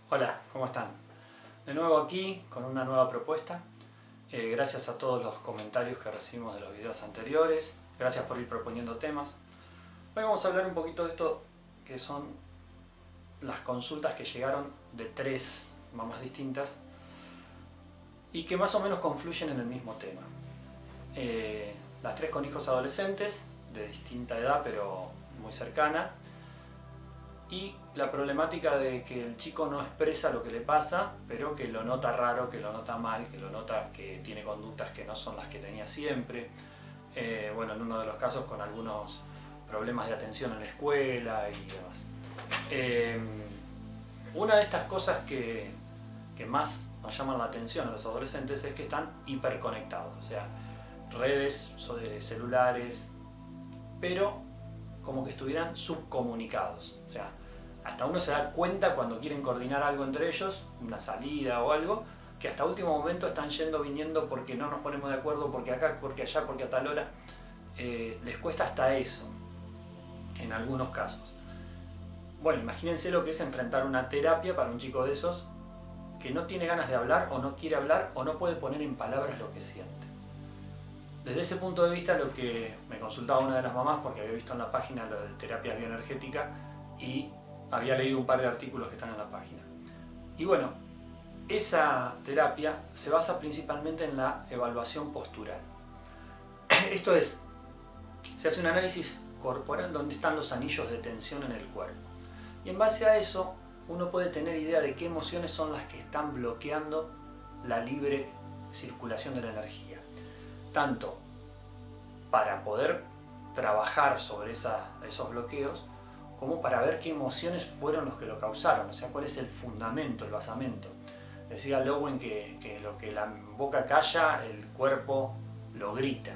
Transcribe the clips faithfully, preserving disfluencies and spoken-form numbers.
Hola, ¿cómo están? De nuevo aquí con una nueva propuesta. Eh, gracias a todos los comentarios que recibimos de los videos anteriores. Gracias por ir proponiendo temas. Hoy vamos a hablar un poquito de esto que son las consultas que llegaron de tres mamás distintas y que más o menos confluyen en el mismo tema. Eh, las tres con hijos adolescentes de distinta edad pero muy cercana. Y la problemática de que el chico no expresa lo que le pasa, pero que lo nota raro, que lo nota mal, que lo nota que tiene conductas que no son las que tenía siempre. Eh, bueno, en uno de los casos con algunos problemas de atención en la escuela y demás. Eh, una de estas cosas que, que más nos llaman la atención a los adolescentes es que están hiperconectados, o sea, redes, celulares, pero como que estuvieran subcomunicados. O sea, hasta uno se da cuenta cuando quieren coordinar algo entre ellos, una salida o algo, que hasta último momento están yendo, viniendo porque no nos ponemos de acuerdo, porque acá, porque allá, porque a tal hora. Eh, les cuesta hasta eso, en algunos casos. Bueno, imagínense lo que es enfrentar una terapia para un chico de esos que no tiene ganas de hablar, o no quiere hablar, o no puede poner en palabras lo que siente. Desde ese punto de vista, lo que me consultaba una de las mamás, porque había visto en la página lo de terapia bioenergética y había leído un par de artículos que están en la página. Y bueno, esa terapia se basa principalmente en la evaluación postural. Esto es, se hace un análisis corporal donde están los anillos de tensión en el cuerpo. Y en base a eso, uno puede tener idea de qué emociones son las que están bloqueando la libre circulación de la energía. Tanto para poder trabajar sobre esa, esos bloqueos, como para ver qué emociones fueron los que lo causaron, o sea, cuál es el fundamento, el basamento. Decía Lowen que, que lo que la boca calla, el cuerpo lo grita.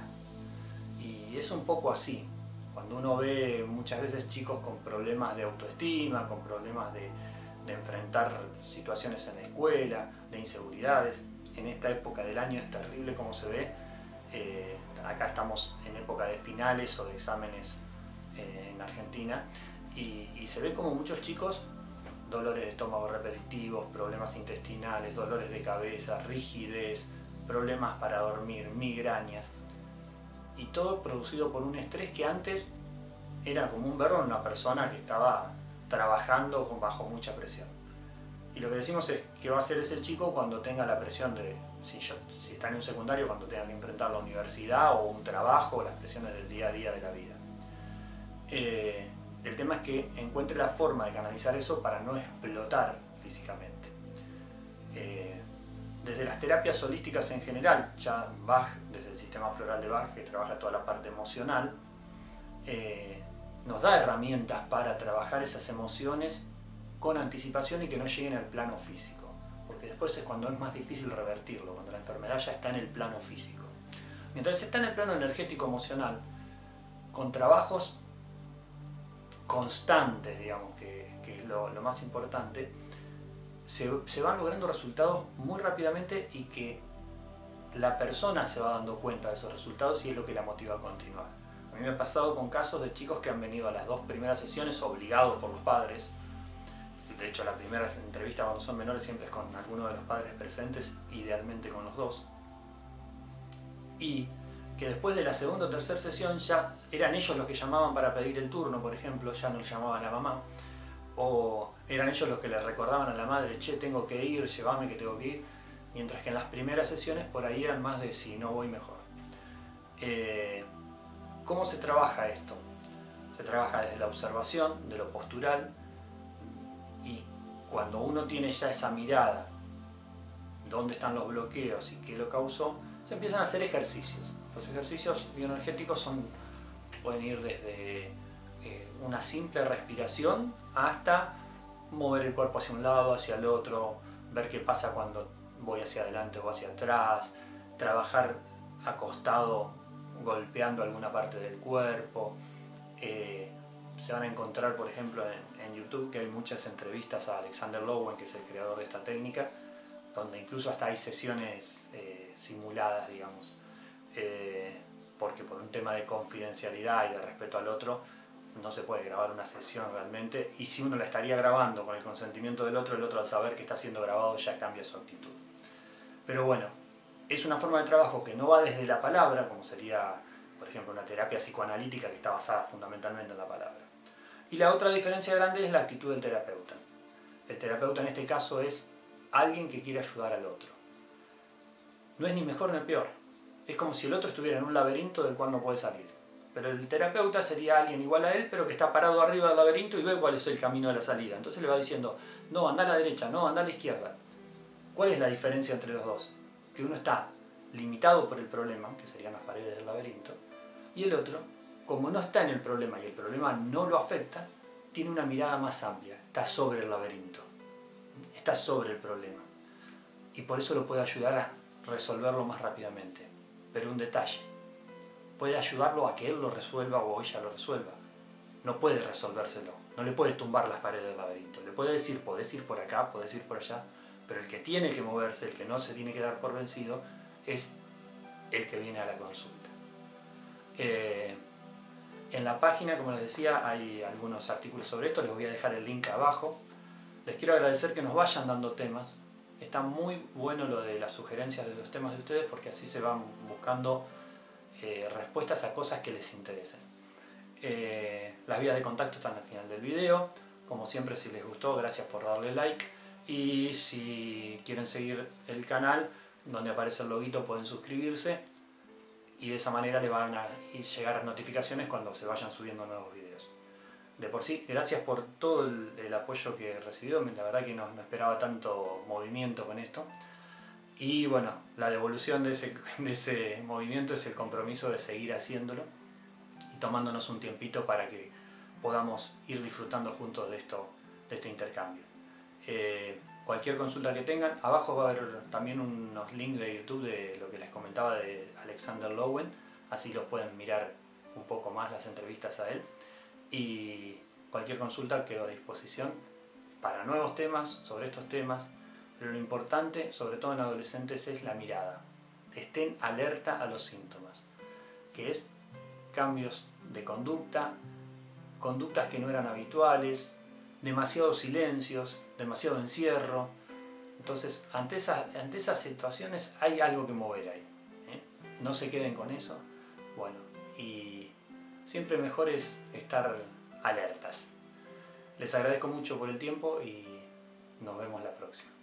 Y es un poco así. Cuando uno ve muchas veces chicos con problemas de autoestima, con problemas de, de enfrentar situaciones en la escuela, de inseguridades, en esta época del año es terrible como se ve. Eh, acá estamos en época de finales o de exámenes eh, en Argentina y, y se ve como muchos chicos, dolores de estómago repetitivos, problemas intestinales, dolores de cabeza, rigidez, problemas para dormir, migrañas, y todo producido por un estrés que antes era como un verbo en una persona que estaba trabajando bajo mucha presión. Y lo que decimos es que va a ser ese chico cuando tenga la presión de, si, yo, si está en un secundario, cuando tenga que enfrentar la universidad o un trabajo, las presiones del día a día de la vida. Eh, el tema es que encuentre la forma de canalizar eso para no explotar físicamente. Eh, desde las terapias holísticas en general, ya Bach, desde el sistema floral de Bach, que trabaja toda la parte emocional, eh, nos da herramientas para trabajar esas emociones con anticipación y que no lleguen al plano físico, porque después es cuando es más difícil revertirlo, cuando la enfermedad ya está en el plano físico. Mientras está en el plano energético emocional, con trabajos constantes, digamos, que, que es lo, lo más importante, se, se van logrando resultados muy rápidamente y que la persona se va dando cuenta de esos resultados y es lo que la motiva a continuar. A mí me ha pasado con casos de chicos que han venido a las dos primeras sesiones obligados por los padres. De hecho, la primera entrevista cuando son menores siempre es con alguno de los padres presentes, idealmente con los dos. Y que después de la segunda o tercera sesión ya eran ellos los que llamaban para pedir el turno, por ejemplo, ya no le llamaban a la mamá. O eran ellos los que le recordaban a la madre, che, tengo que ir, llévame que tengo que ir. Mientras que en las primeras sesiones por ahí eran más de si no voy mejor. Eh, ¿Cómo se trabaja esto? Se trabaja desde la observación, de lo postural, y cuando uno tiene ya esa mirada, dónde están los bloqueos y qué lo causó, se empiezan a hacer ejercicios. Los ejercicios bioenergéticos son, pueden ir desde eh, una simple respiración hasta mover el cuerpo hacia un lado, hacia el otro, ver qué pasa cuando voy hacia adelante o hacia atrás, trabajar acostado golpeando alguna parte del cuerpo. Eh, se van a encontrar, por ejemplo, en, en YouTube, que hay muchas entrevistas a Alexander Lowen, que es el creador de esta técnica, donde incluso hasta hay sesiones eh, simuladas, digamos, eh, porque por un tema de confidencialidad y de respeto al otro, no se puede grabar una sesión realmente, y si uno la estaría grabando con el consentimiento del otro, el otro al saber que está siendo grabado ya cambia su actitud. Pero bueno, es una forma de trabajo que no va desde la palabra, como sería, por ejemplo, una terapia psicoanalítica que está basada fundamentalmente en la palabra. Y la otra diferencia grande es la actitud del terapeuta. El terapeuta en este caso es alguien que quiere ayudar al otro. No es ni mejor ni peor. Es como si el otro estuviera en un laberinto del cual no puede salir. Pero el terapeuta sería alguien igual a él, pero que está parado arriba del laberinto y ve cuál es el camino de la salida. Entonces le va diciendo, no, anda a la derecha, no, anda a la izquierda. ¿Cuál es la diferencia entre los dos? Que uno está limitado por el problema, que serían las paredes del laberinto, y el otro, como no está en el problema y el problema no lo afecta, tiene una mirada más amplia, está sobre el laberinto, está sobre el problema. Y por eso lo puede ayudar a resolverlo más rápidamente. Pero un detalle, puede ayudarlo a que él lo resuelva o ella lo resuelva. No puede resolvérselo, no le puede tumbar las paredes del laberinto. Le puede decir, podés ir por acá, podés ir por allá, pero el que tiene que moverse, el que no se tiene que dar por vencido, es el que viene a la consulta. Eh, en la página, como les decía, hay algunos artículos sobre esto, les voy a dejar el link abajo. Les quiero agradecer que nos vayan dando temas. Está muy bueno lo de las sugerencias de los temas de ustedes, porque así se van buscando eh, respuestas a cosas que les interesen. Eh, las vías de contacto están al final del video. Como siempre, si les gustó, gracias por darle like. Y si quieren seguir el canal, donde aparece el loguito, pueden suscribirse. Y de esa manera les van a llegar notificaciones cuando se vayan subiendo nuevos videos. De por sí, gracias por todo el, el apoyo que he recibido. La verdad que no, no esperaba tanto movimiento con esto. Y bueno, la devolución de ese, de ese movimiento es el compromiso de seguir haciéndolo y tomándonos un tiempito para que podamos ir disfrutando juntos de, esto, de este intercambio. Eh, cualquier consulta que tengan, abajo va a haber también unos links de YouTube de lo que les comentaba de Alexander Lowen, así los pueden mirar un poco más las entrevistas a él. Y cualquier consulta quedo a disposición para nuevos temas, sobre estos temas, pero lo importante, sobre todo en adolescentes, es la mirada. Estén alerta a los síntomas, que es cambios de conducta, conductas que no eran habituales, demasiados silencios, demasiado encierro. Entonces, ante esas, ante esas situaciones hay algo que mover ahí, ¿eh? No se queden con eso. Bueno, y siempre mejor es estar alertas. Les agradezco mucho por el tiempo y nos vemos la próxima.